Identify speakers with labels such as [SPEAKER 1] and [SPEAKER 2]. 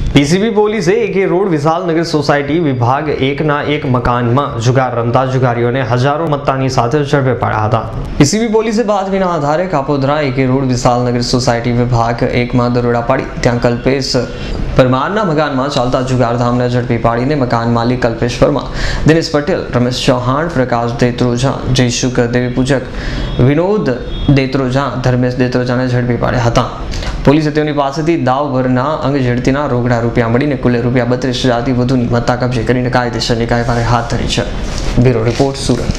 [SPEAKER 1] PCB પોલીસે એકે road Vishalnagar society વિભાગ 1ના એક મકાનમાં જુગાર રમતા જુગારીઓને હજારો મત્તાની સાથે ઝડપે પાડ્યા હતા। પીસીબી પોલીસે બાતમીના આધારે કાપોદ્રા એકે રોડ વિશાલનગર સોસાયટી વિભાગ 1માં દરોડા પાડી ત્યાં કલ્પેશ પરમારના મકાનમાં ચાલતા જુગારધામને ઝડપી પાડીને મકાન માલિક કલ્પેશ પરમાર, દિનેશ પટેલ, રમેશ ચૌહાણ, પ્રકાશ દેત્રોજા, જયશુક દેવી પૂજક, વિનોદ દેત્રોજા, ધર્મેશ દેત્રોજાને ઝડપી પાડ્યા હતા। પોલીસે તેઓની પાસેથી દાવભરના અંગ ઝડતીના રોકડા રૂપિયા મળીને કુલ રૂપિયા 32,000થી વધુની મત્તા કબજે કરીને કાયદેસરની કાર્યવાહી હાથ ધરી છે। Bureau report, Surat.